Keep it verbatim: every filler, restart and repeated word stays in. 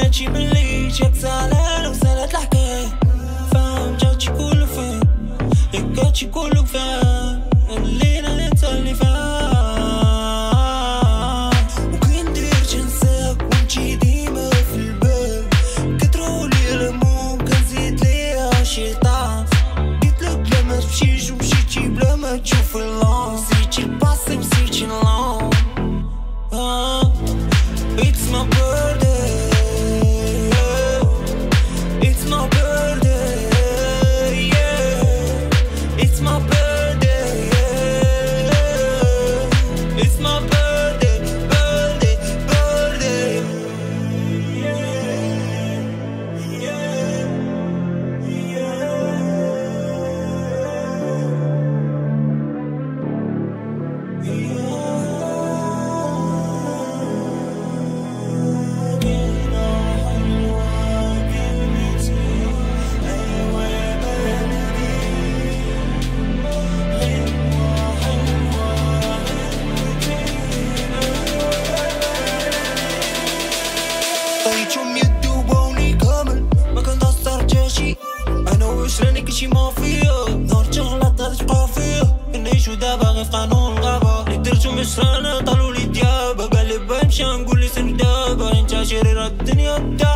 كانش يبليش ياك زعلان وسالت الحكاية فاهم جاتشي كله فين ياك كله كفاية خلينا ننسى اللي فات وكنديرش ننساك وانتي ديما في البال كترولي الهموم كنزيد ليها شيطان قلتلك لا ما تمشيش ومشيتي بلا ما تشوف اللون نسيتي الباسي ونسيتي اللون It's my birthday It's my birthday yeah It's my birthday It's my birthday birthday birthday yeah yeah طيتهم يدو بوني كامل ما كنتأثر جاشي انا واش راني كلشي مافيا نهار تغلط غادي تبقى فيا كنعيشو دابا غير في قانون الغابة اللي درتو باش رانا طالولي ديابة قال لي باغي نمشي نقول لي سير دابا انت شريرة الدنيا.